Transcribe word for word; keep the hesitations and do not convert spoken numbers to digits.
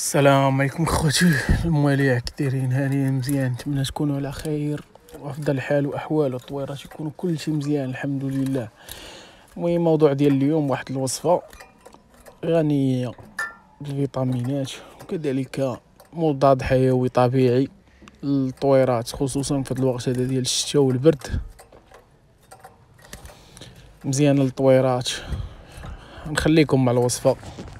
السلام عليكم خوتي المواليع، كي دايرين؟ هانيين مزيان؟ نتمنى تكونوا على خير وافضل حال واحوال والطويرات يكونوا كلشي مزيان الحمد لله. المهم الموضوع ديال اليوم واحد الوصفه غنيه بالفيتامينات وكذلك مضاد حيوي طبيعي للطويرات، خصوصا في هذا الوقت هذا ديال الشتاء والبرد. مزيانه للطويرات. نخليكم مع الوصفه.